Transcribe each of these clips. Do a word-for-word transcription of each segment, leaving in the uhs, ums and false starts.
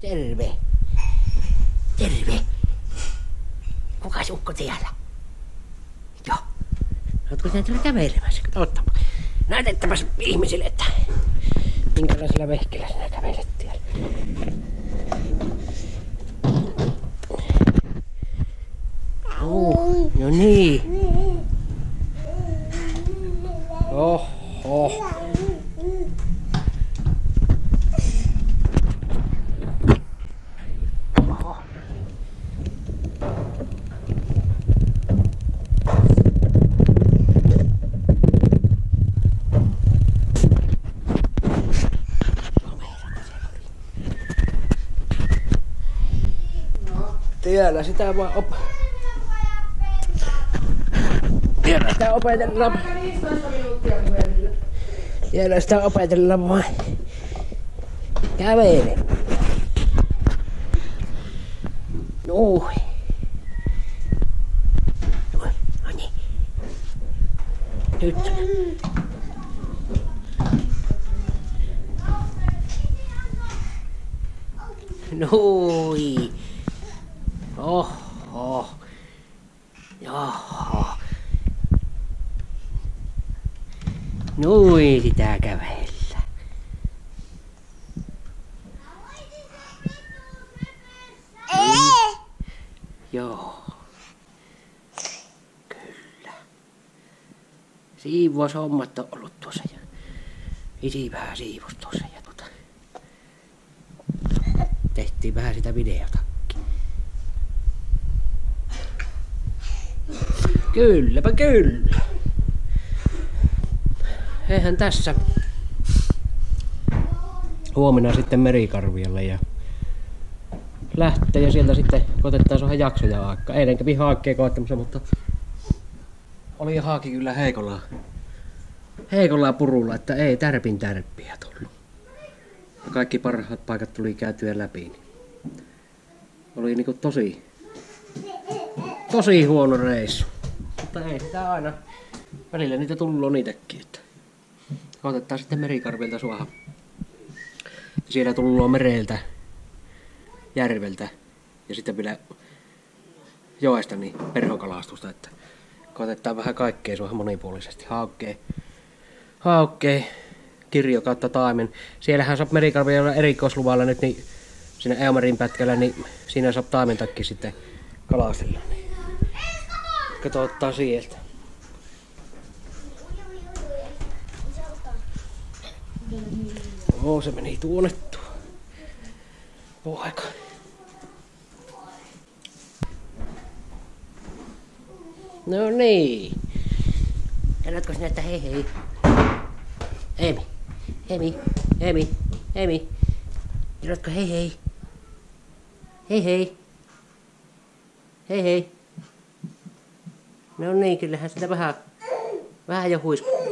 Terve. Terve. Kukas ukko siellä? Joo. Ootko sinä täällä kävelemässä? Ottapa. Näytettäpäs ihmisille, että minkälaisella vehkellä sinä kävelet siellä. Oh, no niin. Oho. Siellä sitä vaan op... Siellä sitä opetellaan. Siellä sitä opetellaan vaan. Kävele. Noin. Noin, no niin. Nyt. Noin. Oho. Jaha. Noin sitä kävellä. Ei. Joo. Kyllä. Siivoushommat on ollut tuossa ja isi vähän siivos tuossa ja tota. Tehtiin vähän sitä videota. Kylläpä kyllä. Eihän tässä. Huomenna sitten Merikarvialle ja lähtee ja sieltä sitten koitetaan saada jaksoja aikaa. Eilen kävi haakkeen koettamassa, mutta oli haaki kyllä heikolla. Heikolla purulla, että ei tärpin tärppiä tullut. Kaikki parhaat paikat tuli käytyä läpi. Niin oli niinku tosi, tosi huono reissu. Mutta ei sitä aina. Välillä niitä tullut niitäkin. Että otetaan sitten Merikarvilta suoha. Siellä tullut mereltä, järveltä ja sitten vielä joesta niin perhokalastusta. Että koitetaan vähän kaikkea suoha monipuolisesti. Haukkee, haukkee, kirjo kautta taimen. Siellähän saa Merikarvilla erikoisluvalla nyt niin siinä Eomarin pätkällä, niin siinä saa taimentakin sitten kalastella. Katsotaan sieltä. Oo, se meni tuonne tuo poika. No niin. Sanotko sinä, että hei hei? Emi, Emi, Emi, Emi. Sanotko hei hei? Hei hei. Hei hei. No niin, kyllähän sitä vähän, vähän jo huiskuu.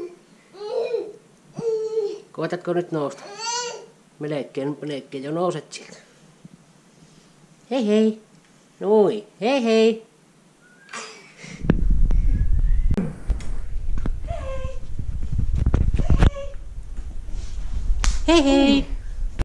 Koetatko nyt nousta? Melkein, melkein jo nouset sieltä. Hei hei. Noin. Hei hei. Hei hei.